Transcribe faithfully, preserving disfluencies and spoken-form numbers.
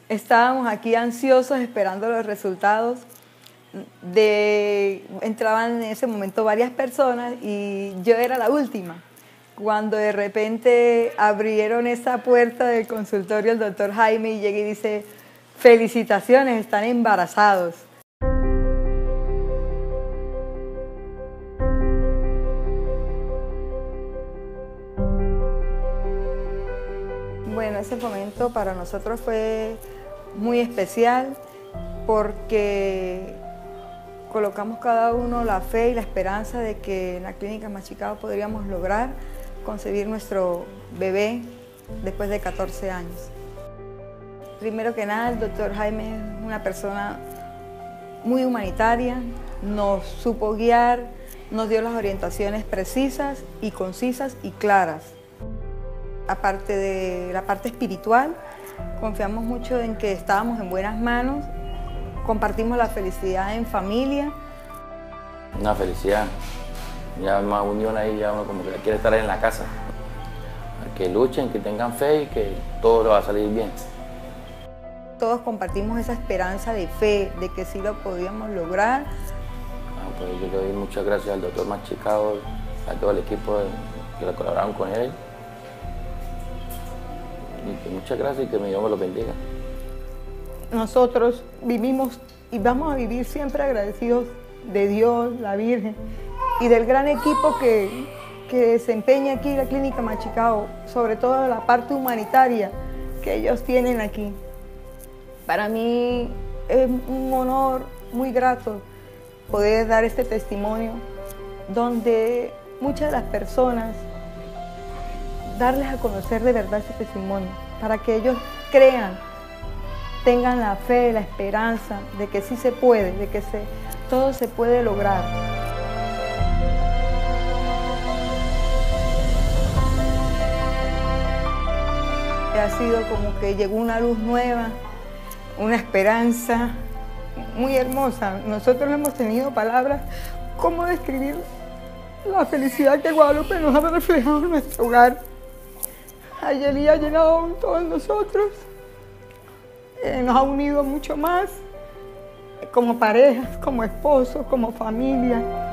Estábamos aquí ansiosos esperando los resultados. De, entraban en ese momento varias personas y yo era la última. Cuando de repente abrieron esa puerta del consultorio el doctor Jaime y llega y dice: felicitaciones, están embarazados. Bueno, ese momento para nosotros fue muy especial porque colocamos cada uno la fe y la esperanza de que en la Clínica Machicao podríamos lograr concebir nuestro bebé después de catorce años. Primero que nada, el doctor Jaime es una persona muy humanitaria, nos supo guiar, nos dio las orientaciones precisas y concisas y claras. Aparte de la parte espiritual, confiamos mucho en que estábamos en buenas manos, compartimos la felicidad en familia. Una felicidad, ya más unión ahí, ya uno como que quiere estar en la casa. Que luchen, que tengan fe y que todo le va a salir bien. Todos compartimos esa esperanza de fe, de que sí lo podíamos lograr. Ah, pues yo le doy muchas gracias al doctor Machicao, a todo el equipo que lo colaboraron con él. Y que muchas gracias y que mi Dios me lo bendiga. Nosotros vivimos y vamos a vivir siempre agradecidos de Dios, la Virgen y del gran equipo que, que desempeña aquí la Clínica Machicao, sobre todo la parte humanitaria que ellos tienen aquí. Para mí es un honor muy grato poder dar este testimonio donde muchas de las personas, darles a conocer de verdad ese testimonio, para que ellos crean, tengan la fe, la esperanza de que sí se puede, de que se, todo se puede lograr. Ha sido como que llegó una luz nueva, una esperanza muy hermosa. Nosotros hemos tenido palabras cómo describir la felicidad que Guadalupe nos ha reflejado en nuestro hogar. Ayeli ha llenado a todos nosotros, eh, nos ha unido mucho más, como parejas, como esposos, como familia.